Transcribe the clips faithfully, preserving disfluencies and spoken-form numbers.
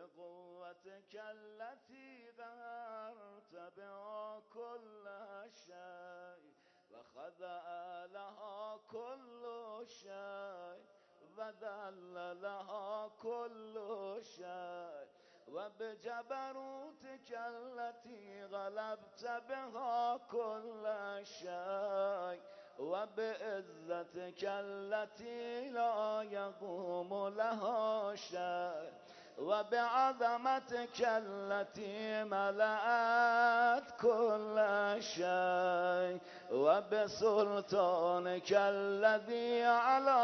بقوتك التي قهرت بها كل شيء وخضع لها كل شيء وذل لها كل شيء وبجبروتك التي غلبت بها كل شيء وبعزتك التي لا يقوم لها شيء وبعظمتك التي ملأت كل شيء وبسلطانك الذي على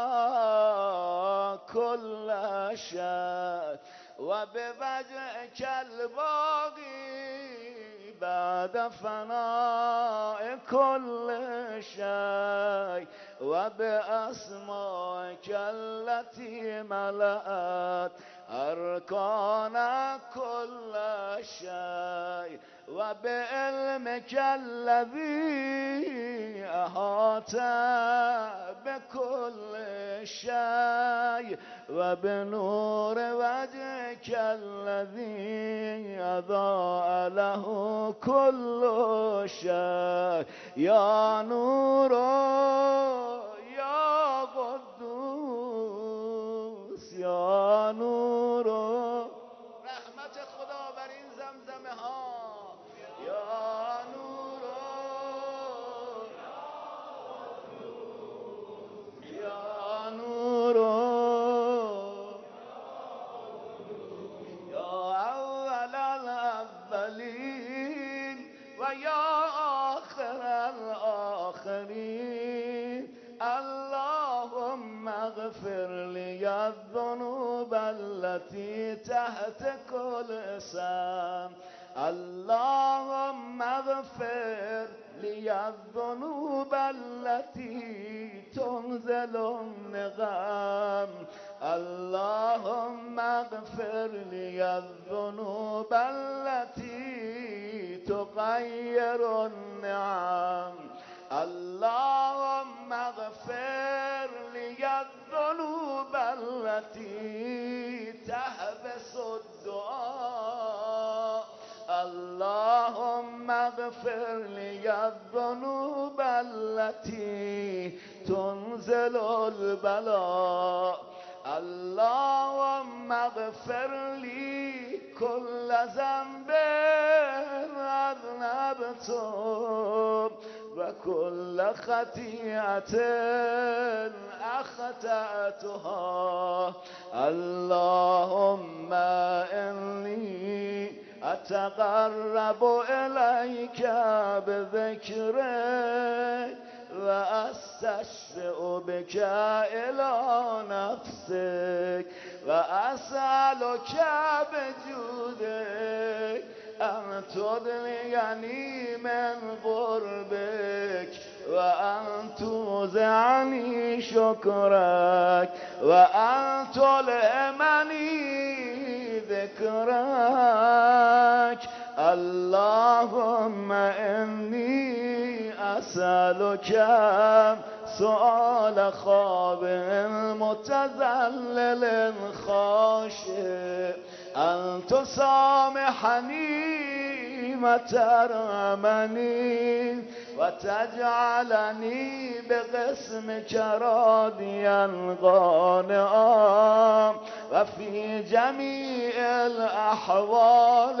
كل شيء وبوجهك الباقي بعد فناء كل شيء وبأسمائك التي ملأت أركان كل شيء وبعلمك الذي أحاط بكل شيء وبنور وجهك الذي أضاء له كل شيء يا نور يا قدوس يا نور رحمت خدا بر این زمزمه ها یا نور یا نور یا اول الاولین و یا آخر الاخرین اللهم اغفر لي الذنوب التي تحت كل اسم اللهم اغفر لي الذنوب التي تنزل النغم اللهم اغفر لي الذنوب التي تغير النعم اللهم اغفر لي الذنوب التي تحبس الدعاء اللهم اغفر لي الذنوب التي تنزل البلاء اللهم اغفر لي كل ذنب أذنبته وكل خطيئة أخطأتها اللهم إني أتقرب إليك بذكرك وأستشفئ بك إلى نفسك وأسألك بجودك أن تدنيني من قربك وأن توزعني شكرك وأن تلهمني ذكرك اللهم إني أسألك سؤال خاضع متذلل خاشع أن تسامحني وترحمني وتجعلني بقسمك راضيا قانعا وفي جميع الأحوال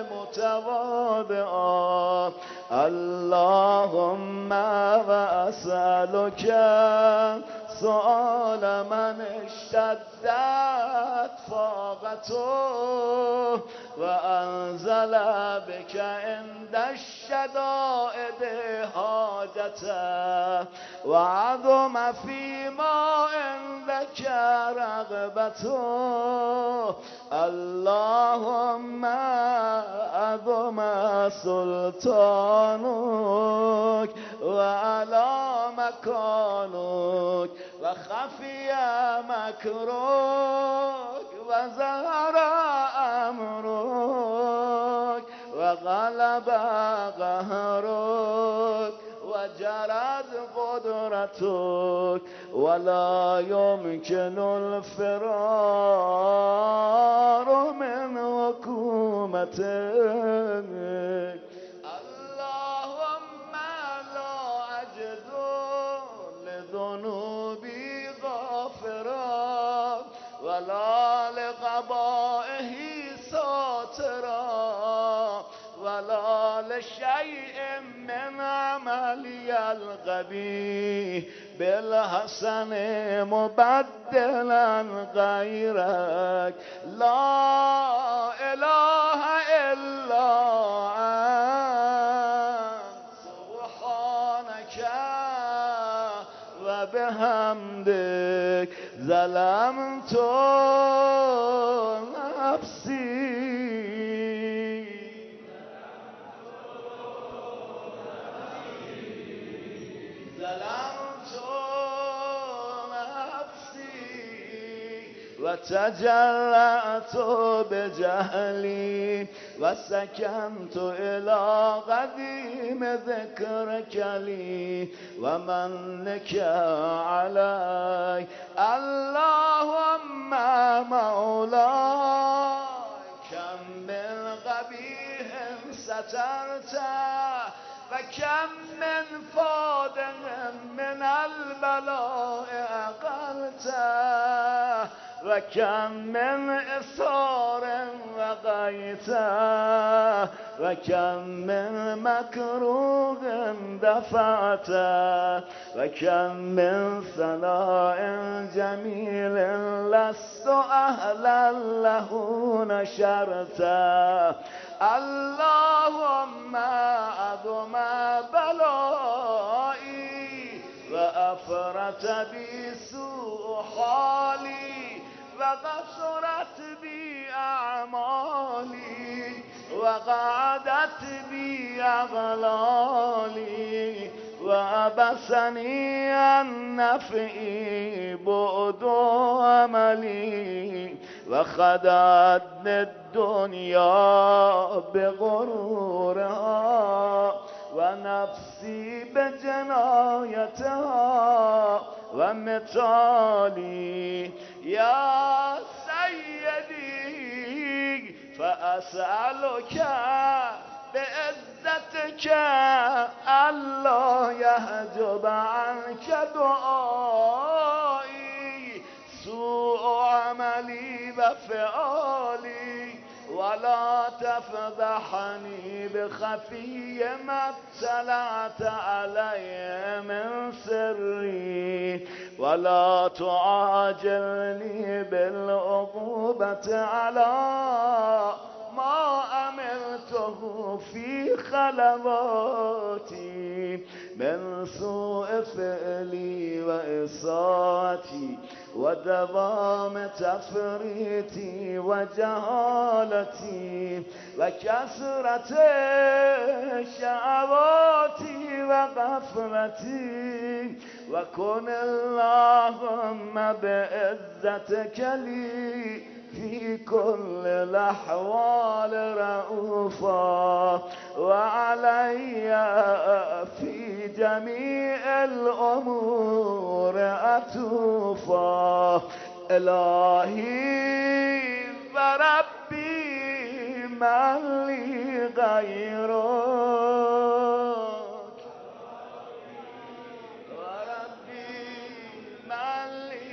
متواضعا اللهم وأسألك سؤال من اشتدت فاقته وأنزل بك عند الشدائد حاجته وعظم فيما عندك رغبته اللهم عظم سلطانك وعلى مكانك وخفي مكرك وظهر أمرك وغلب قهرك وجرت قدرتك ولا يمكن الفرار منه رحمتك. اللهم لا أجد لذنوبي غافرا ولا لقبائه ساترا ولا لشيء من عملي القبيح بالحسن مبدلا غيرك. لا إله إلا أنت سبحانك وبحمدك ظلمت نفسي. وتجرأت بجهلي وسكنت إلى قديم ذكرك لي ومنك علي. اللهم مولاي كم من قبيح سترت وكم من فادح من البلاء أقلت وكم من إصرار وقيت وكم من مكروه دفعت وكم من ثناء جميل لست أهلا له نشرت. اللهم عظم بلائي وأفرت بي سوء حالي وقصرت بي أعمالي وقعدت بي أغلالي وأبسني عن نفعي بعد عملي وخدعتني الدنيا بغرورها ونفسي بجنايتها ومثالي. يا سيدي فأسألك بعزتك ألا يحجب عنك دعائي سوء عملي وفعالي ولا تفضحني بخفي ما اطلعت علي من سري ولا تعاجلني بالعقوبة على ما عملته في خلواتي من سوء فعلي وإساءتي ودوام تفريطي وجهالتي وكثرة شهواتي وغفلتي. وكن اللهم بعزتك لي في كل الأحوال رؤوفا وعلي في جميع الأمور أتوفا. إلهي وربي من لي غيرك وربي من لي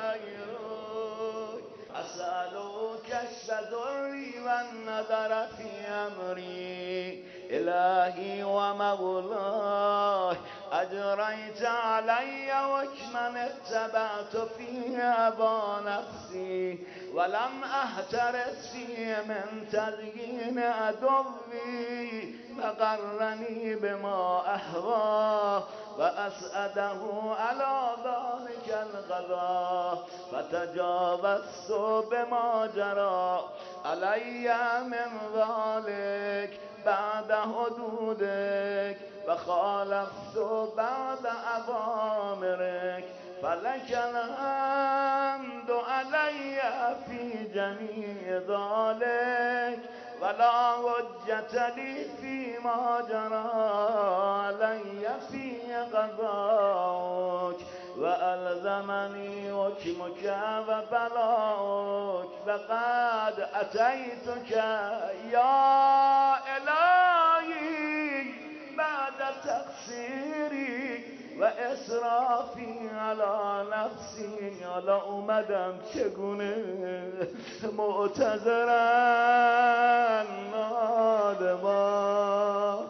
غيرك. أسألك الشذر والنذر في أمري إلهي ومولاي أجريت علي وكمن اتبعت فيه أبا نفسي ولم أهترس فيه من تزيين عدوي فغرني بما أهوى وأسأده على ذلك القضاء فتجاوزت بما جرى علي من ذلك بعد حدودك وخالفت بعد أوامرك فلك الحمد علي في جميع ذلك ولا حجة لي فيما جرى علي في قضاءك وألزمني حكمك وبلاؤك لقد أتيتك يا إلهي بعد تقصيري و اسرافی علی نفسی. حالا اومدم چگونه معتذرن نادما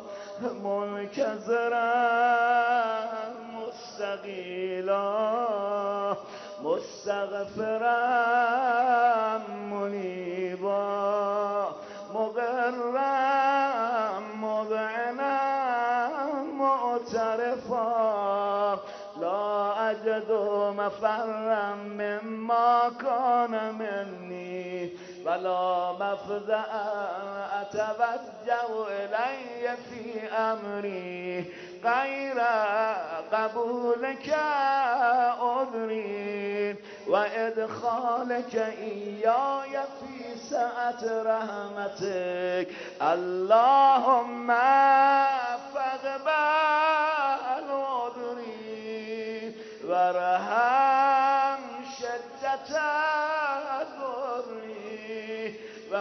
منکذرن مستقیلا مستغفرن منیبا مقرن مذعنن معترفا لا أجد مفرا مما كان مني ولا مفزعا أتوجه إلي في أمري غير قبولك عذري وإدخالك إياي في سعة رحمتك. اللهم فاقبل عذري وارحم شدة ضري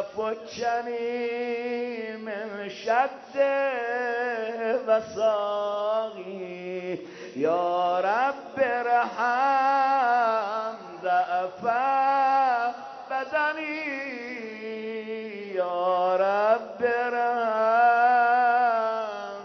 وفكني من شد وصاغي. يا رب ارحم ضعف بدني. يا رب ارحم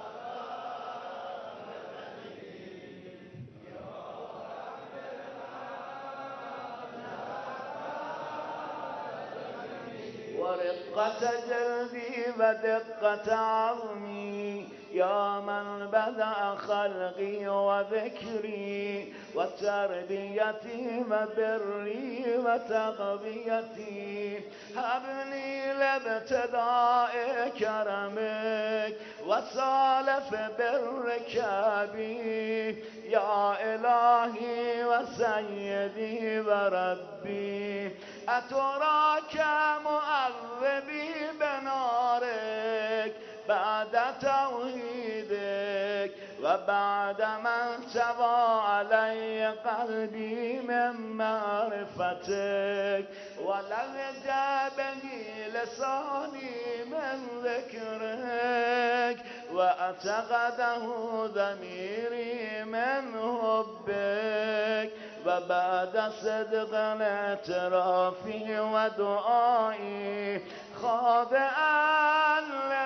ورقة جلدي ودقة عظمي. يا من بدأ خلقي وذكري وتربيتي وبري وتقبيتي. هبني لابتداء كرمك وسالف برك بي. يا إلهي وسيدي وربي أتراك مؤذبي بنارك بعد توحيدك وبعد ما انتوى علي قلبي من معرفتك ولهج به لساني من ذكرك واعتقده ضميري من حبك وبعد صدق اعترافي ودعائي خاضعا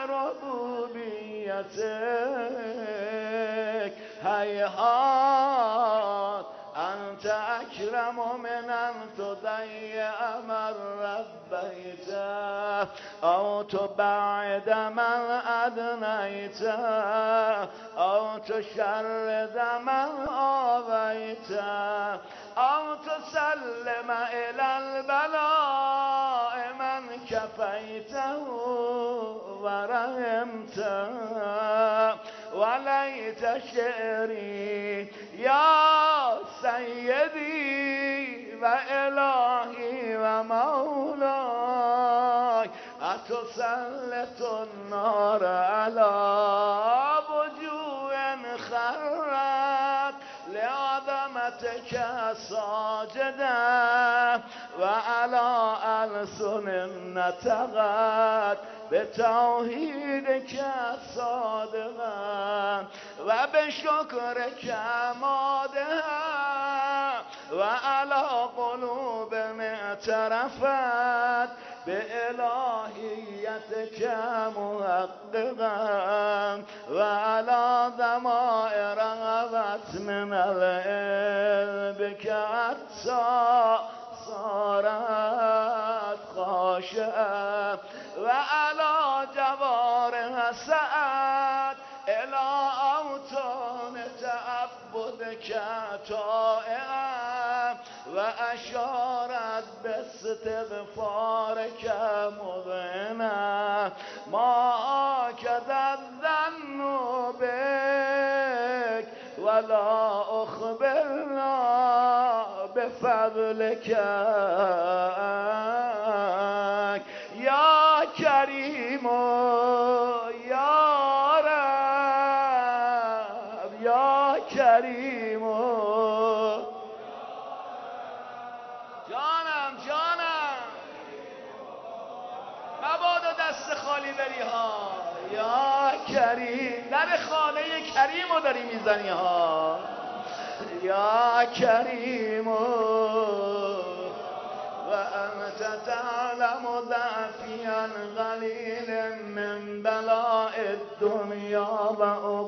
لربوبيتك. هيهات أنت أكرم من أن تضيع من ربيت أو تبعد من أدنيت أو تشرد من آويت أو تسلم إلى البلاء من كفيته ورحمته. وليت شعري يا سيدي وإلهي ومولاي أتسلط النار على وجوه خرت لعظمتك ساجدا وعلى ألسن نطقت بتوحيدك صادقا وبشكرك مادها وعلى قلوب اعترفت بإلهيتك محققا وعلى ضمائر غبت من الإبك حتى صارت خاشعة وعلى جوارها سعت إلى أوطان تعبدك طائعة وأشارت باستغفارك مذعنة. ما أكد الظن بك ولا أخبرنا بفضلك يا كريم يا رب يا كريم. جانم جانم دست خالی بری ها. یا کریم، در خانه کریم رو داری میزنی ها. یا کریم و انت تعلم ضعفی قلیل من بلاء الدنیا و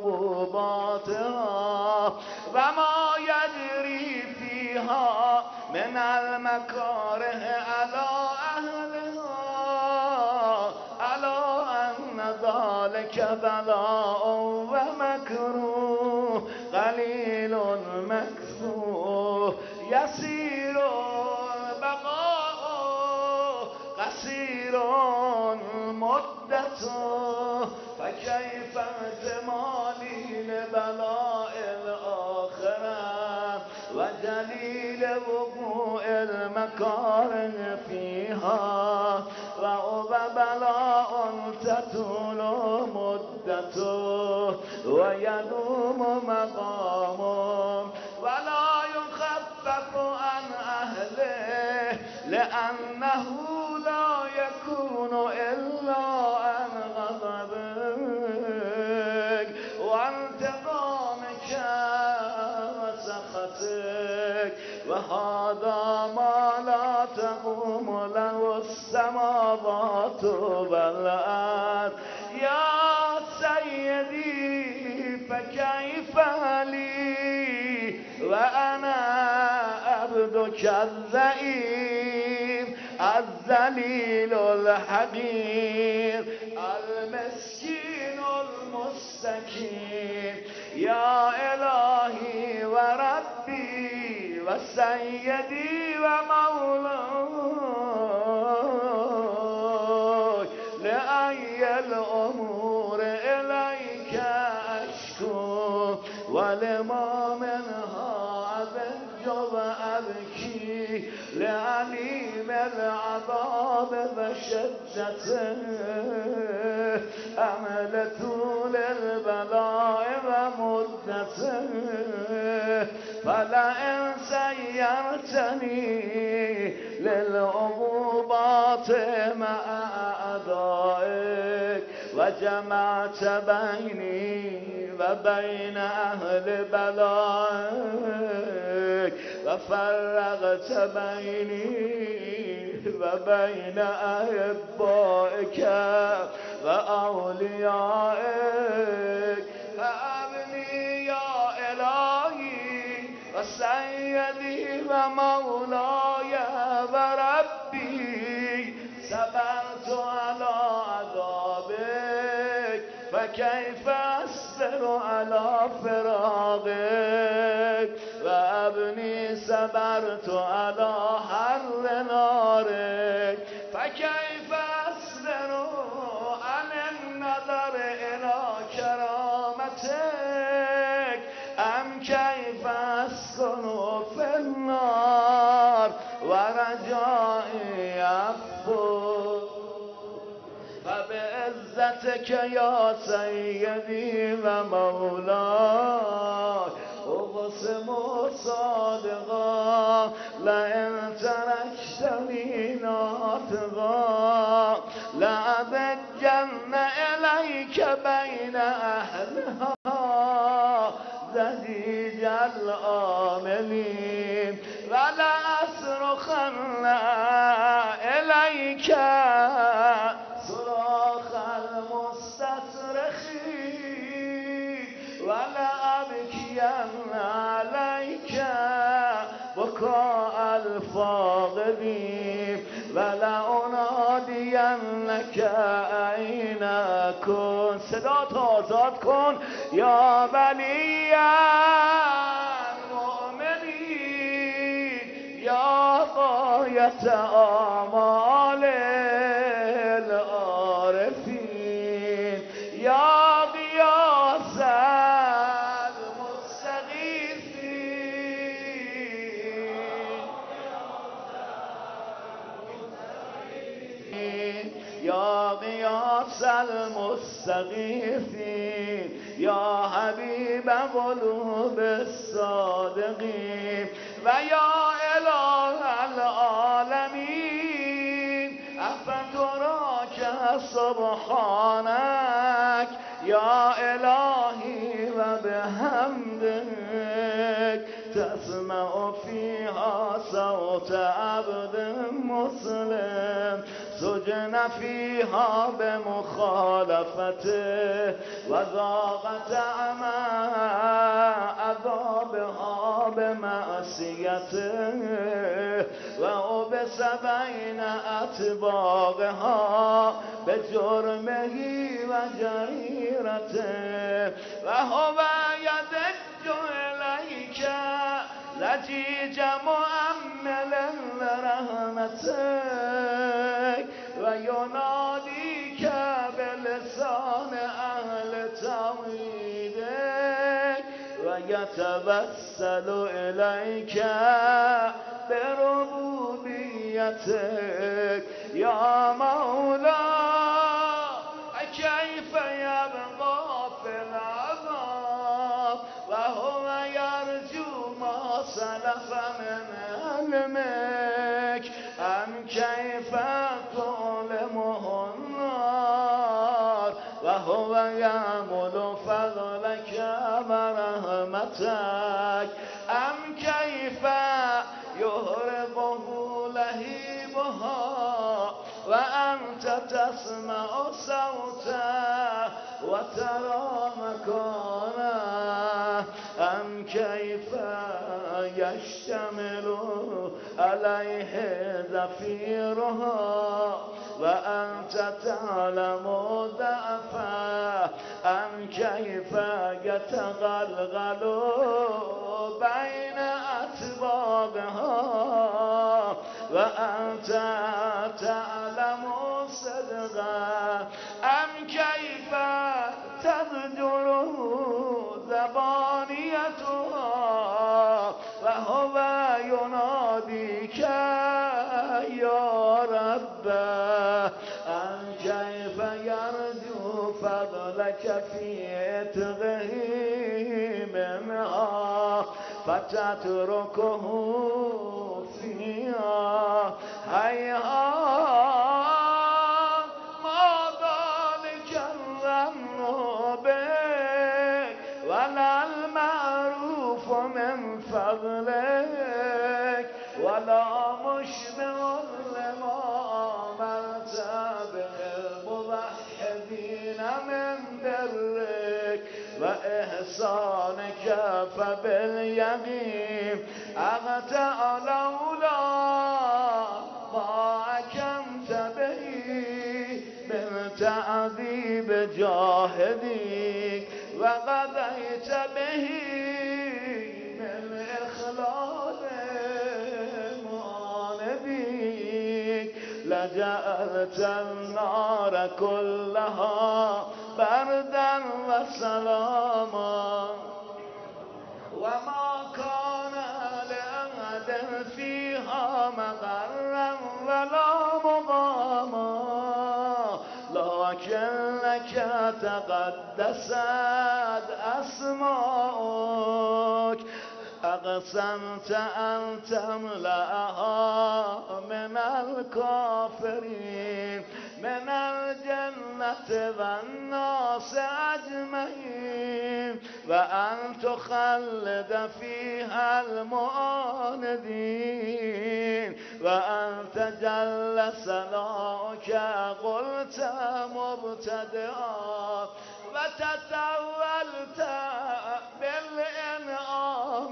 عقوباتها و ما یجری فیها من المکاره علی اهلها علی ان ذلک بلاء و مکروه قلیل مکروه یسیر بقاء قصیر مدت فکیف احتمالی لبلاء الاخره و جلیل وقوع المکارم فیها و بلاء تطول مدته و یدوم مقامه ولا يخفف عن اهله لانه لا يكون الا عن غضبك وانتقامك وسخطك وهذا ما لا تقوم له السماوات والارض يا سيدي فكيف لي وأنا عبدك الضعيف الذليل الحقير المسكين المستكين يا إلهي وربي وسيدي ومولاي لأي الأمور إليك أشكو ولما منها أبج وأبكي لعليم العذاب وشدته أمل طول البلاء ومدته فلئن سيرتني للعقوبات مع أعدائك وجمعت بيني وبين أهل بلائك وفرغت بيني وبين أحبائك وأوليائك فأبني يا إلهي وسيدي ومولاي وربي صبرت على عذابك فكيف أصبر على فراقك وأبني صبرت على حر نارك فكيف أصبر عن النظر إلى كرامتك أم كيف أسكن في النار ورجائي عفوك فبعزتك يا سيدي ومولاي أقسم صادقا لئن تركتني ناطقا لأبجن إليك بين أهلها زديج الآملين ولأصرخن إليك صراخ المستصرخين ولأبكين عليك بكاء الفاقدين ولأنادينك أين كنت صدات آزاد کن یا ولی المؤمنین یا غایت آمال العارفین یا غیاث المستغیثین یا غیاث المستغیثین یا حبیب قلوب الصادقین و یا اله العالمین افتراک سبحانك یا الهی و بحمدك تسمع فيها صوت عبد مسلم سجن فيها بمخالفته وذاق طعم عذابها بمعصيته وأبس بين أطباقها بجرمه وجريرته وهو يدج إليك لجيج مؤمل لرحمتك ويناديك بلسان أهل توحيدك ويتوسل إليك بربوبيتك يا مولاي كيف يبقى في العذاب وهو يرجو ما سلف من علمك أم كيف تظلمه النار وهو يأمل فضلك ورحمتك أم كيف يهربه لهيبها وأنت تسمع صوته وترى مكانه أم كيف يشتمل عليه زفيرها وأنت تعلم ضعفه أم كيف يتغلغل بين أطباقها وأنت تعلم صدقه أم كيف تضجر زبانيتها وهو يناديك يا رب أم كيف يرجو فضلك في عتقه منها فتتركه فيها هيهات ما ذلك الظن بك ولا المعروف من فضلك ولا مشبع لما أمرت به الموحدين من برك وإحسانك فباليمين أغتأ لولا ما حكمت به من تعذيب جاهديك وقضيت به من إخلال معانديك لجعلت النار كلها بردا وسلاما وما كان لأحد فيها مقرا ولا مقاما لكنك تقدست أسماؤك أقسمت أن تملأها من الكافرين من الجنة والناس أجمعين وأن تخلد فيها المعاندين وأنت جل ثناؤك قلت مبتدئا وتتولت بالإنعام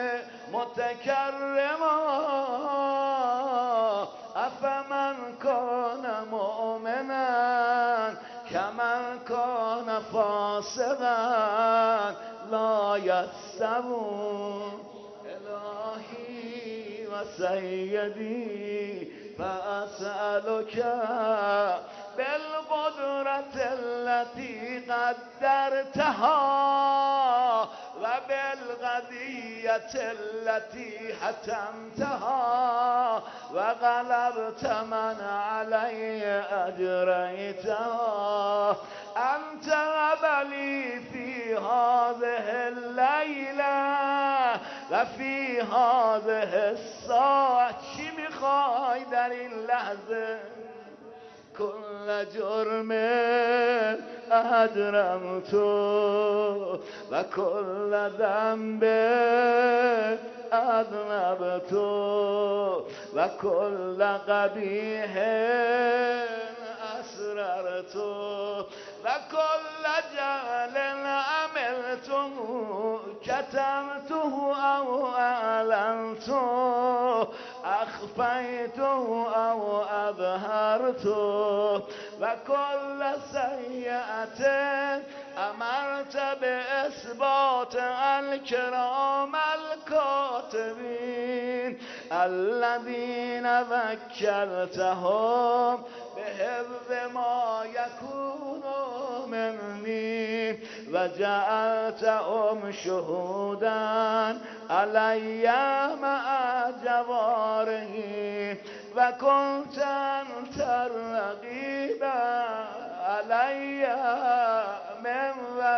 متكرما أفمن كان مؤمنا كمن كان فاسقا لا يستوون إلهي وسيدي فأسألك بالقدرة التي قدرتها وبالقضية التي حتمتها وغلبت من علي أجريتها أنت وبلي في هذه الليلة وفي هذه الساعة چی میخوای در این لحظه كل جرم أجرمت وكل ذنب أذنبت وكل قبيح أسررت وكل جهل عملته كتمته أو أعلنت أخفيته أو أظهرت وكل سيئة أمرت بإثبات الكرام الكاتبين الذين وكلتهم بحفظ ما يكون مني وجعلتهم شهودا علي مع جوارهم وكنت أنت الرقيب علي من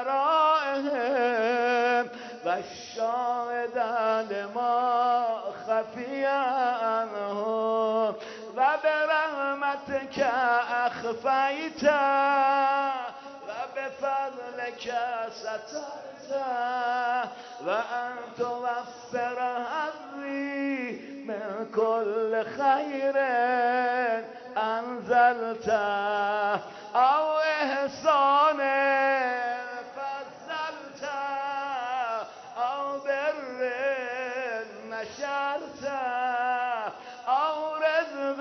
ورائهم والشاهد لما خفي عنهم وبرحمتك أخفيت وبفضلك سترت وأن توفر هذي من كل خير أنزلت أو إحسان فضلت أو بر نشرت أو رزق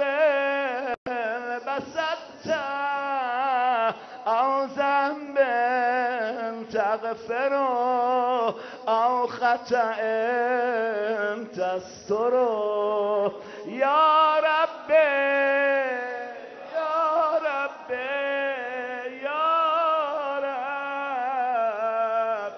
بسطت أو ذنب تغفر أو خطأ تستر يا ربي يا ربي يا رب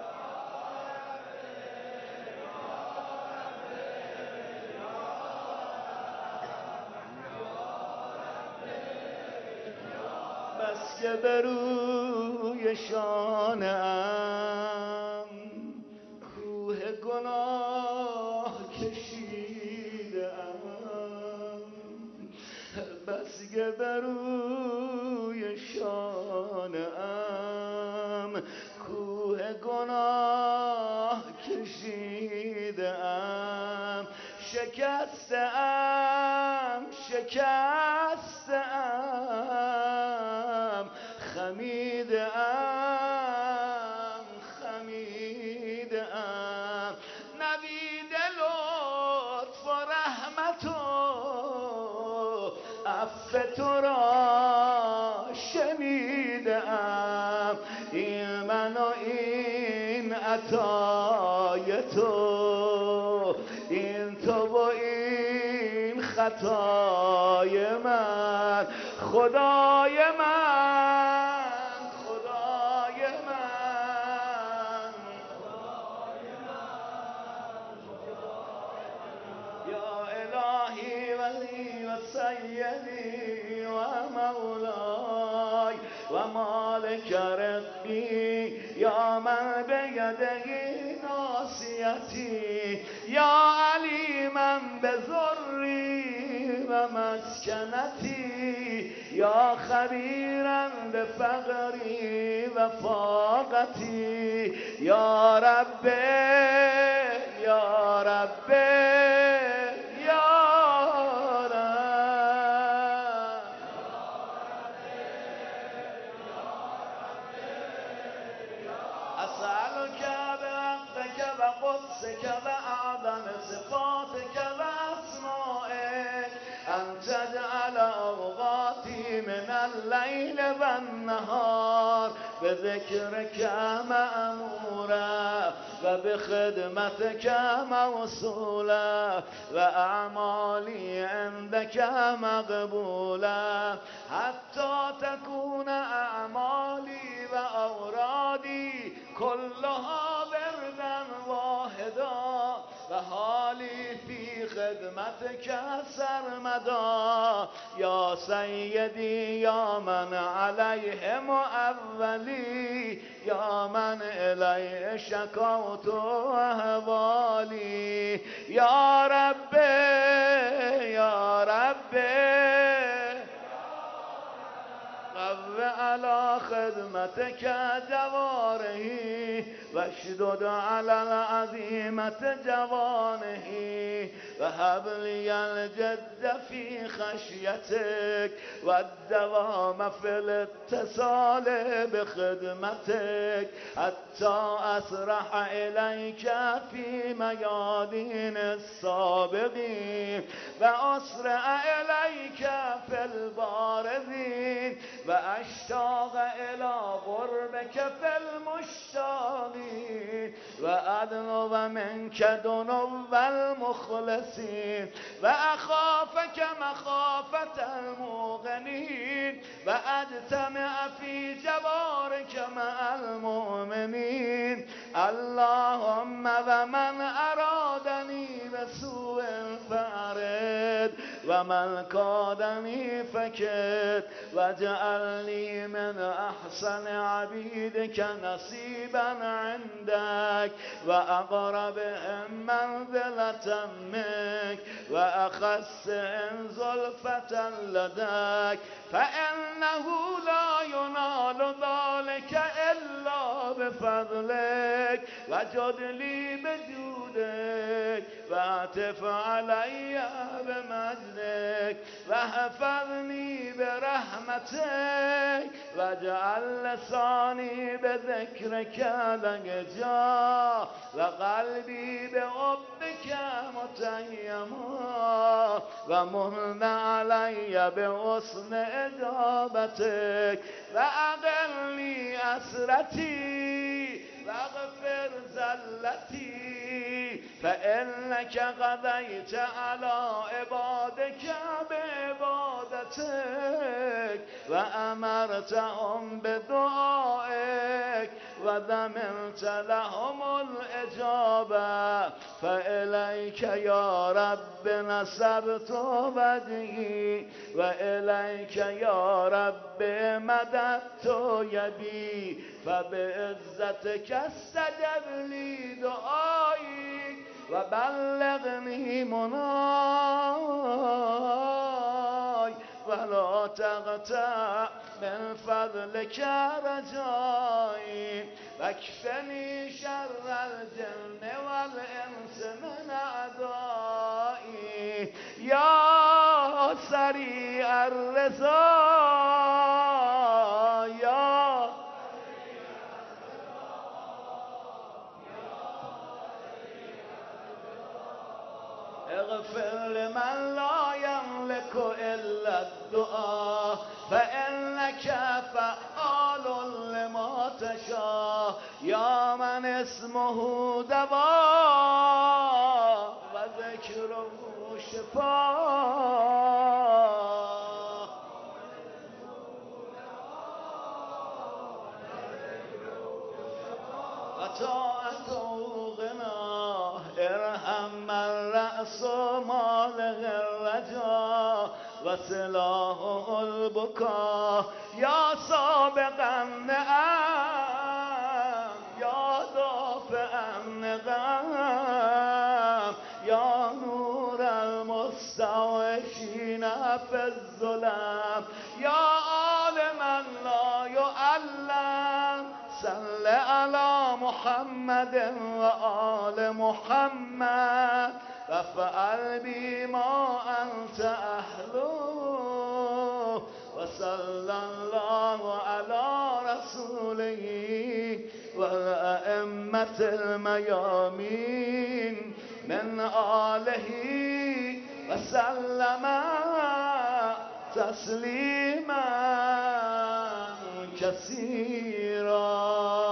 بس که به روی شانه‌ام کوه گناه کشیدم بس که به روی شانه‌ام کوه گناه کشیدم شکستم شکستم خمیدم خمیدم نوید لطف و رحمت و عفو تو را شنیدم این من و این عطای تو این تو و این خطای من خدای من خدای من یا الهی ولی و سیدی و مولای و مالک ربی یا من بیدهی ناصیتی یا علیما بذری و مسکنتی یا خبیرا بفقری و فاقتی یا رب یا رب یا قدسك وأعظم صفاتك وأسمائك أن تجعل أوقاتي من الليل والنهار بذكرك مأمورا وبخدمتك موصولا وأعمالي عندك مقبولا حتى تكون أعمالي وأورادي كلها وردا واحدا وحالي في خدمتك سرمدا يا سيدي يا من عليه مؤولي يا من إليه شكوت أهوالي يا ربي يا ربي على خدمتك جواره واشدد على العزيمة جوانه وهب لي الجد في خشيتك والدوام في الاتصال بخدمتك حتى أسرح إليك في ميادين السابقين وأسرع إليك في البارزين وأشتاق إلى قربك في المشتاقين وأدنو منك دنو المخلصين وأخافك مخافة المغنين وأجتمع في جوارك مع المؤمنين اللهم ومن أرادني بسوء فأرد ومن كادني فكد واجعلني من أحسن عبيدك نصيبا عندك وأقربهم منزلة منك وأخسهم زلفة لديك فإنه لا ينال ذلك إلا بفضلك وجد لي بجودك واعطف علي بمجدك واحفظني برحمتك واجعل لساني بذكرك لجا وقلبي بحبك متيما ومن علي بحسن إجابتك وأقلني أسرتي واغفر زلتي فإنك قضيت على عبادك بعبادتك وأمرتهم بدعائك وضمنت لهم الإجابة فإليك يا رب نصبت وجهي وإليك يا رب مددت يدي فبعزتك استجب لي دعائي وبلغني مناي ولا تقطع من فضلك رجائي واكفني شر الجن والإنس من أعدائي يا سريع الرضا يا اغفر لمن لا يملك إلا الدعاء فإنك فعال لما تشاء يا من اسمه دواء وذكره شفاء وطاعته غنى ارحم من رأس ماله الرجاء وسلاحه البكاء يا سابق النعم يا دافع النقم يا نور المستوحشين في الظلام يا عالما لا يعلم صل على محمد وآل محمد وافعل بي ما أنت أهله وصلى الله على رسوله والأئمة الميامين من آله وسلم تسليما كثيرا.